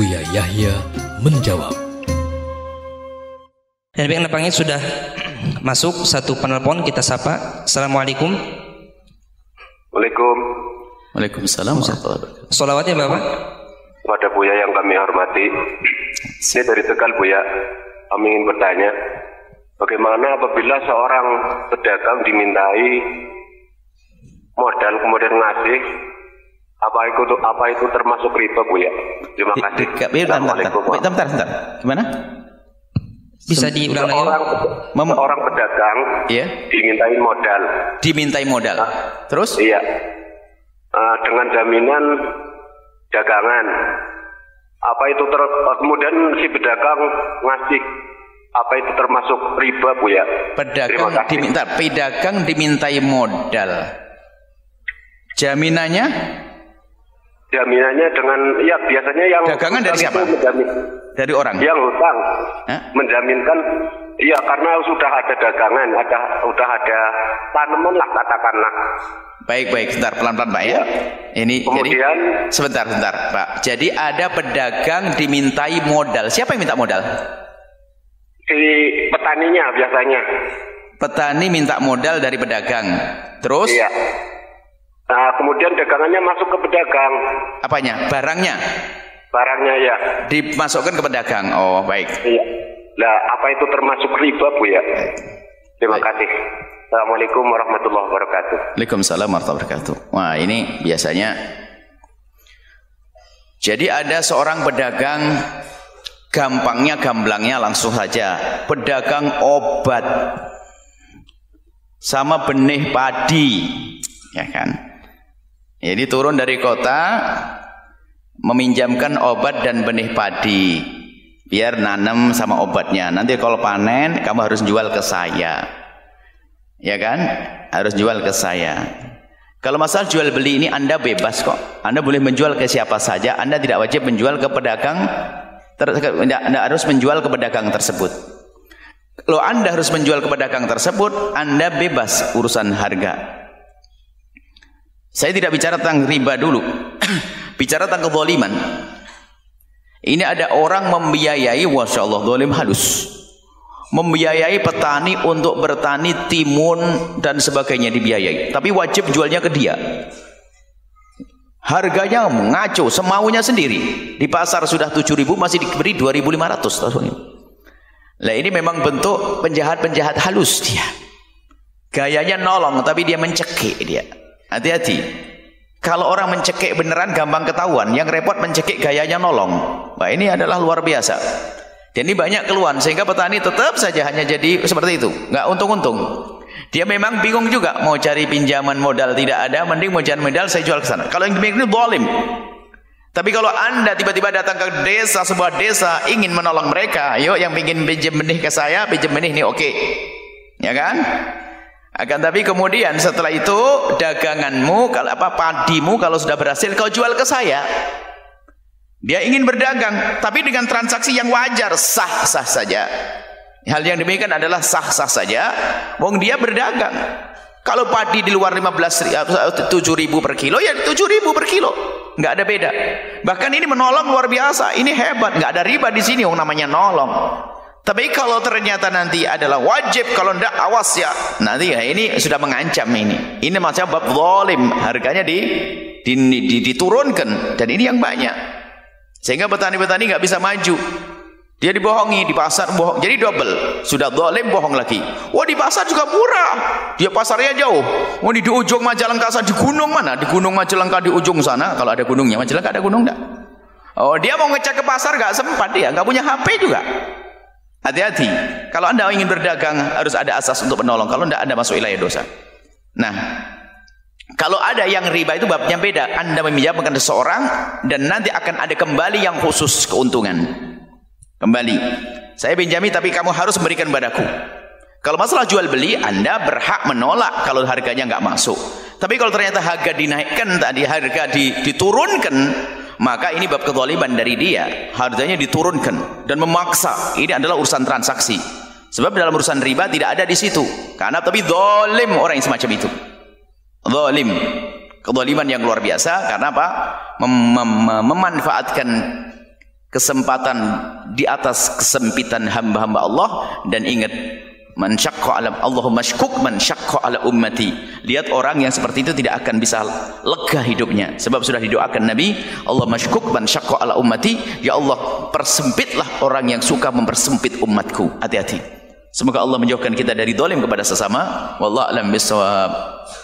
Buya Yahya menjawab. Dan nampaknya sudah masuk satu penelpon, kita sapa. Assalamualaikum. Waalaikumsalam warahmatullahi wabarakatuh. Sholawatnya Bapak. Pada Buya yang kami hormati, ini dari Tegal Buya. Kami ingin bertanya, bagaimana apabila seorang pedagang dimintai modal kemudian ngasih, apa itu termasuk riba Buya? Terima kasih. Bentar. Gimana? Bisa diulang lagi? Orang pedagang dimintai modal. Terus? Iya. Dengan jaminan dagangan. Apa itu kemudian si pedagang ngasih, apa itu termasuk riba Buya? Pedagang dimintai modal. Jaminannya dengan biasanya yang dagangan dari siapa? Dari orang yang hutang menjaminkan, karena sudah ada dagangan, sudah ada tanaman lah katakanlah. Baik, sebentar, pelan-pelan Pak ya. Ini kemudian jadi, sebentar Pak. Jadi ada pedagang dimintai modal. Siapa yang minta modal? Si petaninya biasanya. Petani minta modal dari pedagang. Terus? Iya. Nah, kemudian dagangannya masuk ke pedagang. Apanya? Barangnya ya. Dimasukkan ke pedagang. Oh, baik. Iya. Nah, apa itu termasuk riba Bu ya? Terima kasih. Assalamualaikum warahmatullahi wabarakatuh. Waalaikumsalam warahmatullahi wabarakatuh. Wah, ini biasanya. Jadi ada seorang pedagang, gamblangnya langsung saja. Pedagang obat sama benih padi, ya kan? Jadi turun dari kota meminjamkan obat dan benih padi biar nanam sama obatnya. Nanti kalau panen kamu harus jual ke saya, ya kan? Harus jual ke saya. Kalau masalah jual beli ini Anda bebas kok. Anda boleh menjual ke siapa saja. Anda tidak wajib menjual ke pedagang. Anda harus menjual ke pedagang tersebut. Kalau Anda harus menjual ke pedagang tersebut, Anda bebas urusan harga. Saya tidak bicara tentang riba dulu. Bicara tentang kezaliman. Ini ada orang membiayai, Masya Allah, zalim halus. Membiayai petani untuk bertani timun dan sebagainya dibiayai. Tapi wajib jualnya ke dia. Harganya ngaco, semaunya sendiri. Di pasar sudah 7.000, masih diberi 2.500 tahun ini. Lah ini memang bentuk penjahat-penjahat halus dia. Gayanya nolong, tapi dia mencekik dia. Hati-hati. Kalau orang mencekik beneran gampang ketahuan. Yang repot mencekik gayanya nolong. Wah, ini adalah luar biasa. Dan ini banyak keluhan, sehingga petani tetap saja hanya jadi seperti itu, nggak untung-untung. Dia memang bingung juga, mau cari pinjaman modal tidak ada, mending mau cari modal saya jual ke sana. Kalau yang demikian itu zalim. Tapi kalau Anda tiba-tiba datang ke desa, sebuah desa, ingin menolong mereka, yuk yang ingin pinjam benih ke saya, pinjam benih ini oke. Ya kan? Akan tapi kemudian setelah itu daganganmu, padimu kalau sudah berhasil kau jual ke saya. Dia ingin berdagang, tapi dengan transaksi yang wajar, sah-sah saja. Hal yang demikian adalah sah-sah saja. Wong dia berdagang. Kalau padi di luar 7.000 per kilo, ya 7.000 per kilo, nggak ada beda. Bahkan ini menolong luar biasa. Ini hebat, nggak ada riba di sini. Wong namanya nolong. Tapi kalau ternyata nanti adalah wajib, kalau tidak awas ya. Nanti ya ini sudah mengancam ini. Ini macam bab zalim. Harganya diturunkan, dan ini yang banyak. Sehingga petani-petani nggak bisa maju. Dia dibohongi, di pasar bohong. Jadi double. Sudah zalim bohong lagi. Wah, di pasar juga murah. Dia pasarnya jauh. Wah, di ujung Majalengka sana, di gunung mana? Di gunung Majalengka di ujung sana. Kalau ada gunungnya, Majalengka ada gunung enggak? Oh, dia mau ngecek ke pasar nggak sempat dia, nggak punya HP juga. Hati-hati. Kalau Anda ingin berdagang harus ada asas untuk menolong. Kalau tidak, Anda masuk wilayah dosa. Nah, kalau ada yang riba itu babnya beda. Anda meminjamkan seseorang dan nanti akan ada kembali yang khusus keuntungan. Kembali. Saya pinjami tapi kamu harus memberikan padaku. Kalau masalah jual beli, Anda berhak menolak kalau harganya nggak masuk. Tapi kalau ternyata harga dinaikkan, tadi harga diturunkan, maka ini bab kezaliman dari dia. Harganya diturunkan dan memaksa. Ini adalah urusan transaksi. Sebab dalam urusan riba tidak ada di situ. Karena tapi zalim orang yang semacam itu. Zalim, kezaliman yang luar biasa. Karena apa? Memanfaatkan kesempatan di atas kesempitan hamba-hamba Allah. Dan ingat, man syaqqa ala Allahumma syquk man syaqqa ala ummati. Lihat orang yang seperti itu tidak akan bisa lega hidupnya, sebab sudah didoakan Nabi, Allahumma syquk man syaqqa ala ummati, ya Allah persempitlah orang yang suka mempersempit umatku. Hati-hati. Semoga Allah menjauhkan kita dari zalim kepada sesama. Wallahu a'lam bissawab.